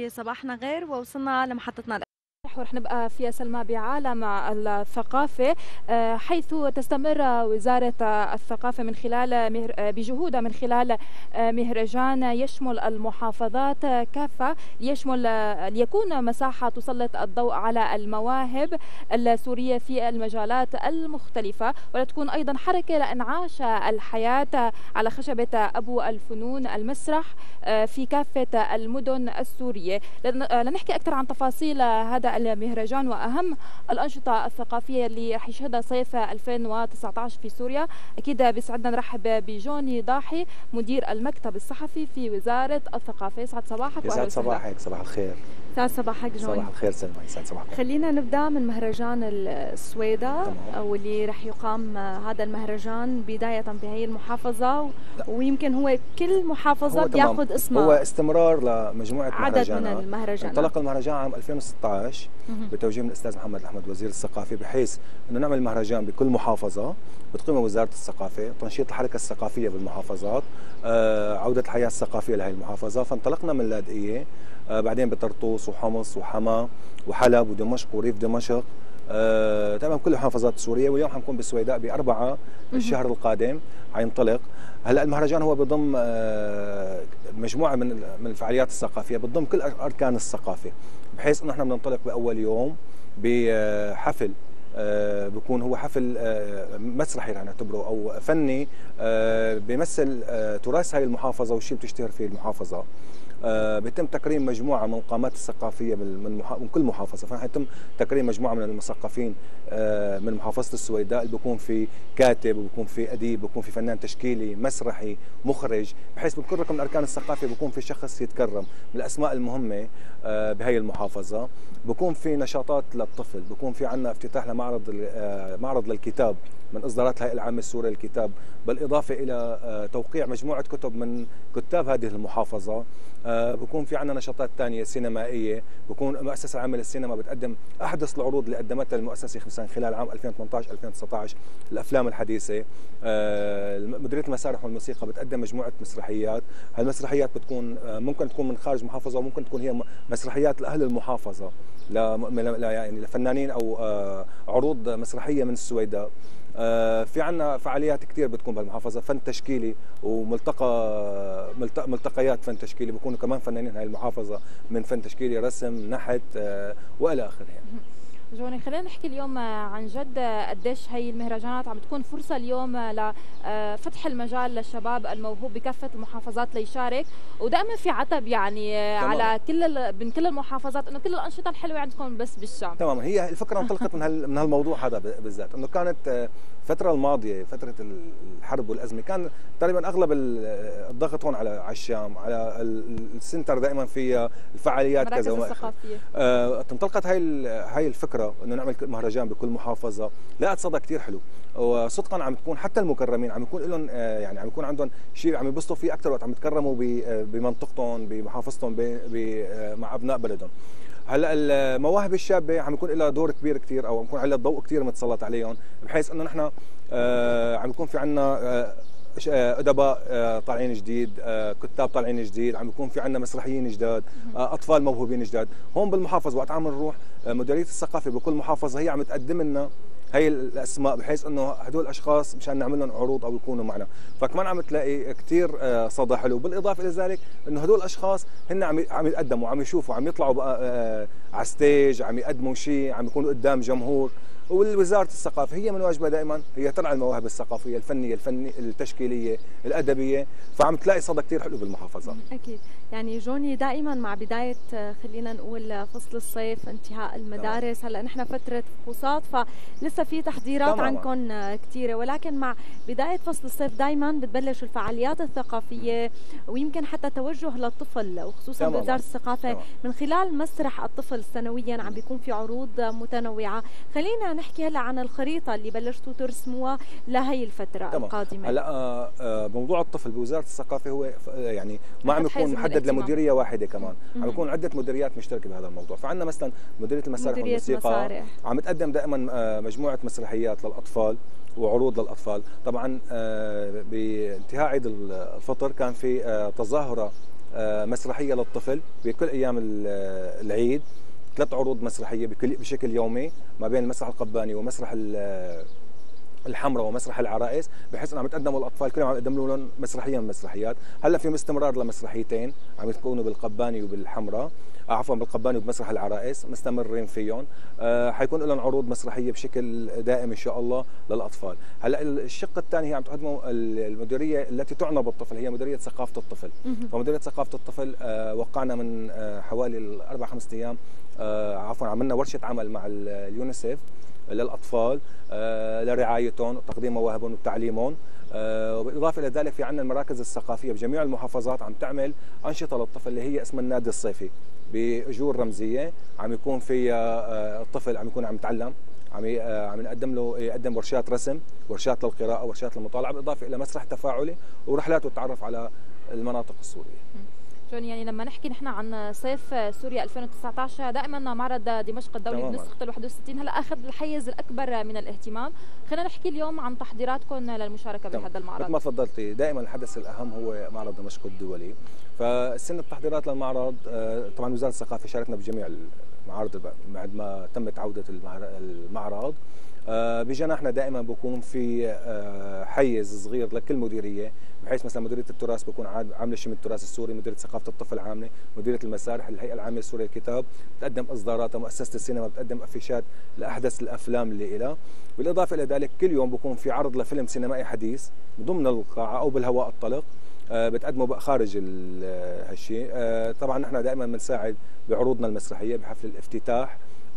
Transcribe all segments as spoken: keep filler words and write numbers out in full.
في صباحنا غير ووصلنا لمحطتنا الأخيرة. ورح نبقى في سلمى بعالم الثقافة، حيث تستمر وزارة الثقافة من خلال بجهودها من خلال مهرجان يشمل المحافظات كافة، يشمل ليكون مساحة تسلط الضوء على المواهب السورية في المجالات المختلفة، ولتكون أيضا حركة لإنعاش الحياة على خشبة أبو الفنون المسرح في كافة المدن السورية. لنحكي أكثر عن تفاصيل هذا المهرجان وأهم الأنشطة الثقافية اللي رح يشهدها صيف ألفين وتسعة عشر في سوريا، أكيد بيسعدنا نرحب بجوني ضاحي مدير المكتب الصحفي في وزارة الثقافة. يسعد صباحك. يسعد صباحك. صباح الخير. يسعد صباحك جوني. صباح الخير سلمى. يسعد صباحك. خلينا نبدأ من مهرجان السويداء واللي رح يقام هذا المهرجان بداية بهي المحافظة، ويمكن هو كل محافظة بياخذ اسمها. هو استمرار لمجموعة عدد مهرجانات. من المهرجانات. انطلق المهرجان عام ألفين وستة عشر بتوجيه من الأستاذ محمد الأحمد وزير الثقافة، بحيث أنه نعمل مهرجان بكل محافظة بتقيمه وزارة الثقافة، تنشيط الحركة الثقافية بالمحافظات، آه، عودة الحياة الثقافية لهي المحافظة. فانطلقنا من اللاذقية، آه، بعدين بطرطوس وحمص وحما وحلب ودمشق وريف دمشق، آه، تمام كل المحافظات السورية. واليوم حنكون بالسويداء بأربعة الشهر القادم حينطلق. هلا المهرجان هو بضم آه، مجموعة من من الفعاليات الثقافية، بتضم كل أركان الثقافة، بحيث انه احنا بننطلق باول يوم بحفل آه بيكون هو حفل آه مسرحي رح نعتبره او فني، آه بيمثل آه تراث هاي المحافظه والشيء اللي بتشتهر فيه المحافظه. آه بيتم تكريم مجموعه من القامات الثقافيه من, محا... من كل محافظه، فحيتم تكريم مجموعه من المثقفين آه من محافظه السويداء، اللي بيكون في كاتب وبيكون في اديب وبيكون في فنان تشكيلي مسرحي مخرج، بحيث بكل رقم من اركان الثقافه بيكون في شخص يتكرم من الاسماء المهمه آه بهي المحافظه. بيكون في نشاطات للطفل، بيكون في عندنا افتتاح لمعرض آه معرض للكتاب من اصدارات الهيئه العامه السوريه للكتاب، بالاضافه الى آه توقيع مجموعه كتب من كتاب هذه المحافظه. آه بكون في عندنا نشاطات ثانيه سينمائيه، بكون المؤسسه العامه للسينما بتقدم احدث العروض اللي قدمتها المؤسسه مثلا خلال عام ألفين وثمانية عشر ألفين وتسعة عشر الافلام الحديثه. آه مديريه المسارح والموسيقى بتقدم مجموعه مسرحيات، هالمسرحيات بتكون آه ممكن تكون من خارج المحافظه وممكن تكون هي مسرحيات لاهل المحافظه، لا يعني لفنانين او آه عروض مسرحيه من السويداء. آه في عنا فعاليات كثير بتكون بالمحافظه، فن تشكيلي وملتقى ملتقيات فن تشكيلي، بيكونوا كمان فنانين هاي المحافظه من فن تشكيلي رسم نحت آه والى اخره. يعني جوني خلينا نحكي اليوم عن جد قديش هي المهرجانات عم تكون فرصه اليوم لفتح المجال للشباب الموهوب بكافه المحافظات ليشارك، ودائما في عتب يعني تمام. على كل من كل المحافظات انه كل الانشطه الحلوه عندكم بس بالشام. تماما، هي الفكره انطلقت من من هالموضوع هذا بالذات، انه كانت الفتره الماضيه فتره الحرب والازمه كان تقريبا اغلب الضغط هون على على الشام، على السنتر دائما فيها الفعاليات كذا الثقافيه. آه انطلقت هاي هاي الفكره انه نعمل مهرجان بكل محافظه، لقت صدى كثير حلو، وصدقا عم تكون حتى المكرمين عم يكون لهم آه يعني عم يكون عندهم شيء عم ينبسطوا فيه اكثر وقت عم يتكرموا بمنطقتهم بمحافظتهم مع ابناء بلدهم. هلا المواهب الشابه عم يكون لها دور كبير كثير، او عم يكون عليها ضوء كثير متسلط عليهم، بحيث انه نحن آه عم يكون في عندنا آه ادباء آه طالعين جديد، آه كتاب طالعين جديد، عم يكون في عندنا مسرحيين جداد، آه اطفال موهوبين جداد. هون بالمحافظه وقت عم نروح آه مديريه الثقافه بكل محافظه هي عم تقدم لنا هي الاسماء، بحيث انه هدول الاشخاص مشان نعمل لهم عروض او يكونوا معنا، فكمان عم تلاقي كثير صدى حلو. بالاضافه الى ذلك انه هدول الاشخاص هن عم عم يتقدموا، عم يشوفوا، عم يطلعوا بقى على ستيج، عم يقدموا شيء، عم يكونوا قدام جمهور. ووزاره الثقافه هي من واجبها دائما هي ترعى المواهب الثقافيه الفنيه الفنيه التشكيليه الادبيه، فعم تلاقي صدى كثير حلو بالمحافظه. اكيد. يعني جوني دائما مع بدايه خلينا نقول فصل الصيف، انتهاء المدارس، هلا نحن فتره فحوصات فلسه في تحضيرات عنكم كثيره، ولكن مع بدايه فصل الصيف دائما بتبلش الفعاليات الثقافيه، ويمكن حتى توجه للطفل وخصوصا بوزاره الثقافه تمام. من خلال مسرح الطفل سنويا عم بيكون في عروض متنوعه. خلينا نحكي هلا عن الخريطه اللي بلشتوا ترسموها لهي الفتره تمام. القادمه. هلا موضوع الطفل بوزاره الثقافه هو يعني ما عم يكون محدد لمديريه واحده، كمان عم يكون عده مديريات مشتركه بهذا الموضوع. فعندنا مثلا مديريه المسارح والموسيقى مسارح. عم تقدم دائما مجموعه مسرحيات للاطفال وعروض للاطفال. طبعا بانتهاء عيد الفطر كان في تظاهره مسرحيه للطفل بكل ايام العيد، ثلاث عروض مسرحيه بكل بشكل يومي ما بين المسرح القباني ومسرح الحمراء ومسرح العرائس، بحيث انه عم يتقدموا الاطفال كلهم عم يقدموا لهم مسرحيه من المسرحيات. هلا في استمرار لمسرحيتين عم يكونوا بالقباني وبالحمراء، عفوا بالقباني وبمسرح العرائس مستمرين فيهم. آه حيكون لهم عروض مسرحيه بشكل دائم ان شاء الله للاطفال. هلا الشق الثاني هي عم تقدمه المديريه التي تعنى بالطفل، هي مديريه ثقافه الطفل. فمديريه ثقافه الطفل آه وقعنا من آه حوالي اربع خمس ايام آه عفوا عملنا ورشه عمل مع اليونيسيف للاطفال آه لرعايتهم وتقديم مواهبهم وتعليمهم. آه وبالاضافه الى ذلك في عندنا المراكز الثقافيه بجميع المحافظات عم تعمل انشطه للطفل اللي هي اسمها النادي الصيفي باجور رمزيه، عم يكون فيها آه الطفل عم يكون عم يتعلم، عم آه عم نقدم له يقدم ورشات رسم، ورشات للقراءه، ورشات للمطالعه، بالاضافه الى مسرح تفاعلي ورحلات والتعرف على المناطق السوريه. جون، يعني لما نحكي نحن عن صيف سوريا ألفين وتسعة عشر دائما معرض دمشق الدولي بنسخة الواحد وستين هلا اخذ الحيز الاكبر من الاهتمام. خلينا نحكي اليوم عن تحضيراتكم للمشاركه بهذا المعرض. مثل ما تفضلتي دائما الحدث الاهم هو معرض دمشق الدولي. فسن التحضيرات للمعرض طبعا وزاره الثقافه شاركنا بجميع المعارض بعد ما تمت عوده المعرض. بجناحنا دائما بكون في حيز صغير لكل مديريه، بحيث مثلا مديريه التراث بكون عامله شيء من التراث السوري، مديريه ثقافه الطفل عامله، مديريه المسارح، الهيئه العامه السوريه للكتاب بتقدم اصداراتها، مؤسسه السينما بتقدم افيشات لاحدث الافلام اللي لها. بالاضافه الى ذلك كل يوم بكون في عرض لفيلم سينمائي حديث ضمن القاعه او بالهواء الطلق بتقدمه خارج هالشيء. طبعا نحن دائما بنساعد بعروضنا المسرحيه بحفل الافتتاح.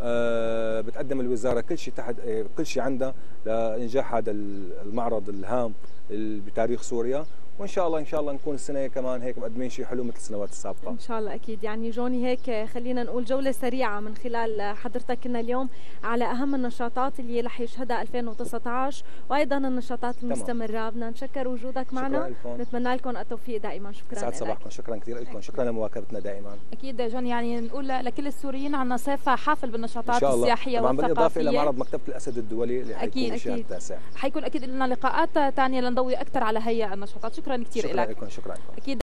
أه بتقدم الوزاره كل شيء تحت كل شيء عندها لانجاح هذا المعرض الهام بتاريخ سوريا، وان شاء الله ان شاء الله نكون السنه كمان هيك مقدمين شيء حلو مثل السنوات السابقه ان شاء الله. اكيد. يعني جوني هيك خلينا نقول جوله سريعه من خلال حضرتك كنا اليوم على اهم النشاطات اللي رح يشهدها ألفين وتسعة عشر وايضا النشاطات المستمره. بدنا نشكر وجودك معنا، نتمنى لكم التوفيق دائما. شكرا. سعد صباحكم. شكرا كثير لكم، شكرا لمواكبتنا دائما. اكيد جون، يعني نقول لكل السوريين عنا صيف حافل بالنشاطات السياحيه والثقافيه، بالاضافه الى معرض مكتبه الاسد الدولي اللي حيكون الشهر التاسع. حيكون اكيد لنا لقاءات ثانيه لنضوي اكثر على هي النشاطات. شكرا كثير لك. شكرا لكم. شكرا لكم. أكيد.